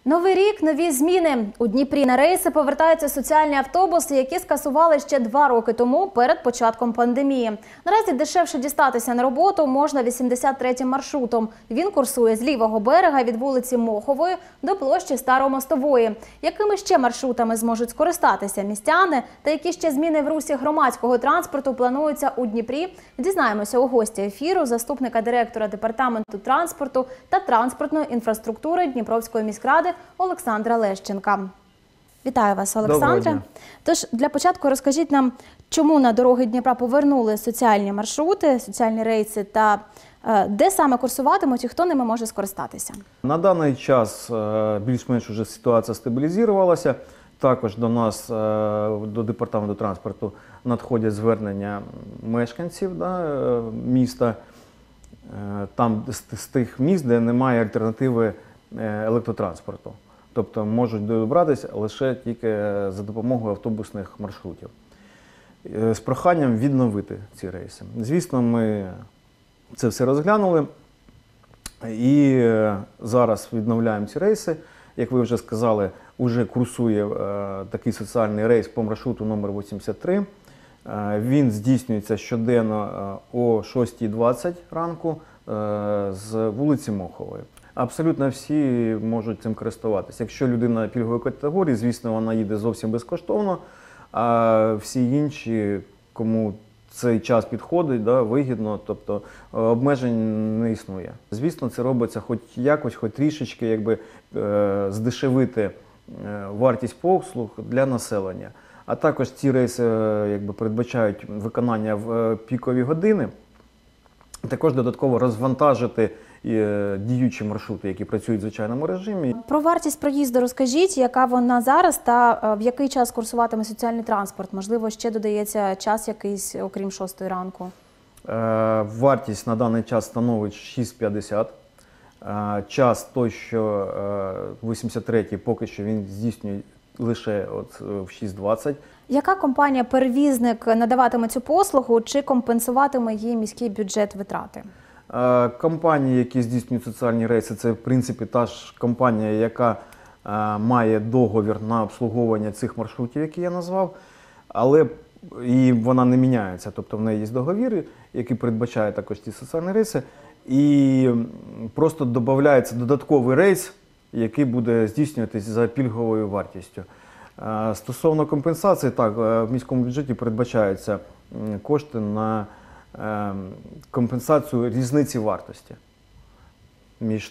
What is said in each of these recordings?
Новий рік – нові зміни. У Дніпрі на рейси повертаються соціальні автобуси, які скасували ще 2 роки тому, перед початком пандемії. Наразі дешевше дістатися на роботу можна 83-м маршрутом. Він курсує з лівого берега від вулиці Мохової до площі Старомостової. Якими ще маршрутами зможуть скористатися містяни та які ще зміни в русі громадського транспорту плануються у Дніпрі, дізнаємося у гості ефіру заступника директора Департаменту транспорту та транспортної інфраструктури Дніпровської міськради Олександра Лещенка. Вітаю вас, Олександре. Тож, для початку розкажіть нам, чому на дороги Дніпра повернули соціальні маршрути, соціальні рейси та де саме курсуватимуть і хто ними може скористатися? На даний час більш-менш вже ситуація стабілізувалася. Також до нас, до департаменту транспорту, надходять звернення мешканців міста, там з тих міст, де немає альтернативи електротранспорту. Тобто можуть добратися лише тільки за допомогою автобусних маршрутів. З проханням відновити ці рейси. Звісно, ми це все розглянули і зараз відновляємо ці рейси. Як ви вже сказали, вже курсує такий соціальний рейс по маршруту номер 83. Він здійснюється щоденно о 6:20 ранку з вулиці Мохової. Абсолютно всі можуть цим користуватися. Якщо людина пільгової категорії, звісно, вона їде зовсім безкоштовно, а всі інші, кому цей час підходить, вигідно, тобто обмежень не існує. Звісно, це робиться хоч якось, хоч трішечки, здешевити вартість послуг для населення. А також ці рейси передбачають виконання в пікові години, також додатково розвантажити діючі маршрути, які працюють в звичайному режимі. Про вартість проїзду розкажіть, яка вона зараз та в який час курсуватиме соціальний транспорт? Можливо, ще додається час якийсь, окрім 6 ранку? Вартість на даний час становить 6,50. Час той, що 83-й, поки що він здійснює лише в 6:20. Яка компанія-перевізник надаватиме цю послугу, чи компенсуватиме її міський бюджет витрати? Компанії, які здійснюють соціальні рейси, це в принципі та ж компанія, яка має договір на обслуговування цих маршрутів, які я назвав, але і вона не міняється. Тобто в неї є договір, який передбачає також ці соціальні рейси, і просто додається додатковий рейс, який буде здійснюватися за пільговою вартістю. Стосовно компенсації, так, в міському бюджеті передбачаються кошти на компенсацію різниці вартості між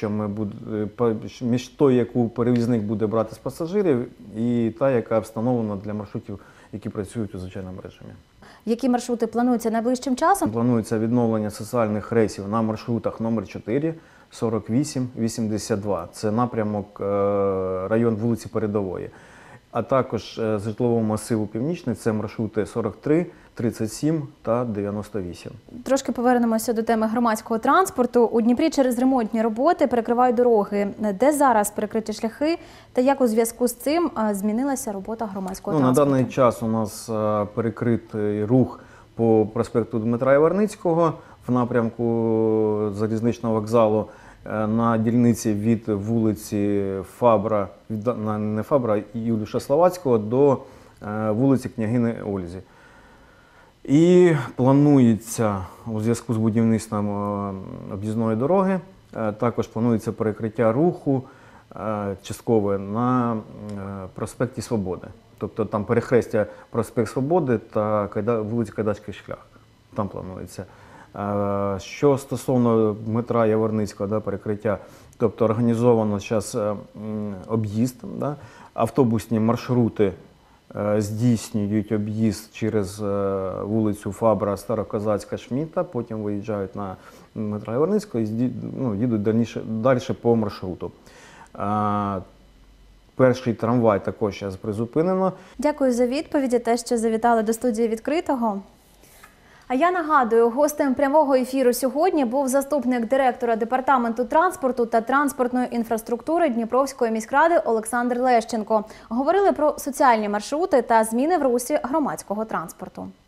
тою, яку перевізник буде брати з пасажирів, і та, яка встановлена для маршрутів, які працюють у звичайному режимі. Які маршрути плануються найближчим часом? Планується відновлення соціальних рейсів на маршрутах номер 4, 48, 82. Це напрямок район вулиці Передової. А також з житлового масиву Північний – це маршрути 43, 37 та 98. Трошки повернемося до теми громадського транспорту. У Дніпрі через ремонтні роботи перекривають дороги. Де зараз перекриті шляхи та як у зв'язку з цим змінилася робота громадського транспорту? На даний час у нас перекритий рух по проспекту Дмитра Яворницького в напрямку залізничного вокзалу на дільниці від вулиці Фабра, не Фабра, Юліша Словацького до вулиці Княгини Ользи. І планується у зв'язку з будівництвом об'їзної дороги, також планується перекриття руху часткове на проспекті Свободи. Тобто там перехрестя проспект Свободи та вулиця Кайдачний шлях. Там планується. Що стосовно Дмитра Яворницького, перекриття, тобто організовано зараз об'їзд, автобусні маршрути здійснюють об'їзд через вулицю Фабра, Старокозацька, Шмідта, потім виїжджають на Дмитра Яворницького і їдуть далі по маршруту. Перший трамвай також зараз призупинено. Дякую за відповіді, те, що завітали до студії «Відкритого». А я нагадую, гостем прямого ефіру сьогодні був заступник директора Департаменту транспорту та транспортної інфраструктури Дніпровської міськради Олександр Лещенко. Говорили про соціальні маршрути та зміни в русі громадського транспорту.